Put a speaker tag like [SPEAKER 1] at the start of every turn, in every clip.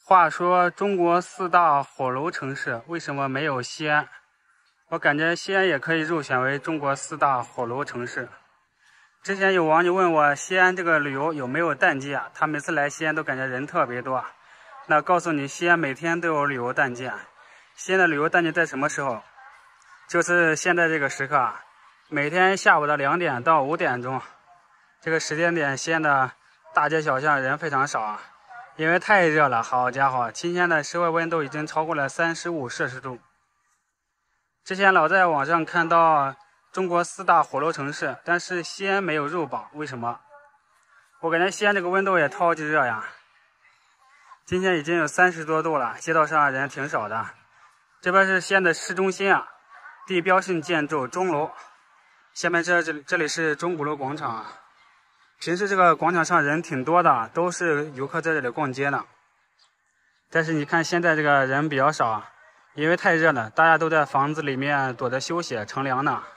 [SPEAKER 1] 话说中国4大火炉城市为什么没有西安？我感觉西安也可以入选为中国4大火炉城市。之前有网友问我西安这个旅游有没有淡季啊？他每次来西安都感觉人特别多。那告诉你，西安每天都有旅游淡季。西安的旅游淡季在什么时候？就是现在这个时刻，每天下午的2点到5点钟，这个时间点，西安的大街小巷人非常少啊。因为太热了，好家伙，今天的室外温度已经超过了35摄氏度。之前老在网上看到中国4大火炉城市，但是西安没有入榜，为什么？我感觉西安这个温度也超级热呀。今天已经有30多度了，街道上人挺少的。这边是西安的市中心啊，地标性建筑钟楼。下面这里是钟鼓楼广场啊。平时这个广场上人挺多的，都是游客在这里逛街的。但是你看现在这个人比较少啊，因为太热了，大家都在房子里面躲着休息乘凉呢。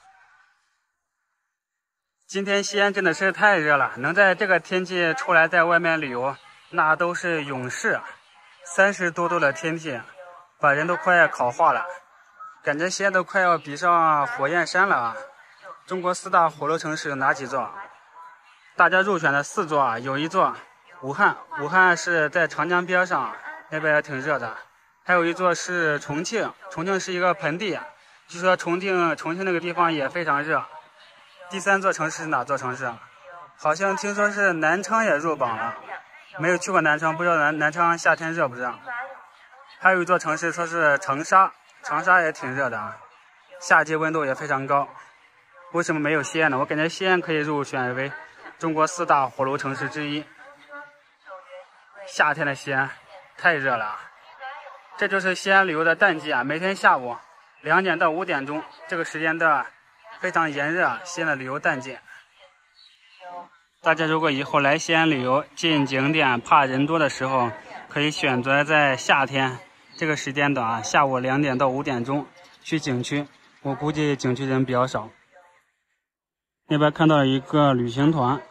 [SPEAKER 1] 今天西安真的是太热了，能在这个天气出来在外面旅游，那都是勇士。30多度的天气，把人都快烤化了，感觉西安都快要比上火焰山了啊！中国4大火炉城市有哪几座？大家入选的4座啊，有一座武汉，武汉是在长江边上，那边也挺热的。还有一座是重庆，重庆是一个盆地，据说重庆那个地方也非常热。第3座城市是哪座城市？好像听说是南昌也入榜了，没有去过南昌，不知道南昌夏天热不热。还有一座城市说是长沙，长沙也挺热的，夏季温度也非常高。为什么没有西安呢？我感觉西安可以入选为中国4大火炉城市之一。夏天的西安太热了，这就是西安旅游的淡季啊！每天下午2点到5点钟这个时间段非常炎热，西安的旅游淡季。大家如果以后来西安旅游，进景点怕人多的时候，可以选择在夏天这个时间段啊，下午2点到5点钟去景区。我估计景区人比较少。那边看到一个旅行团，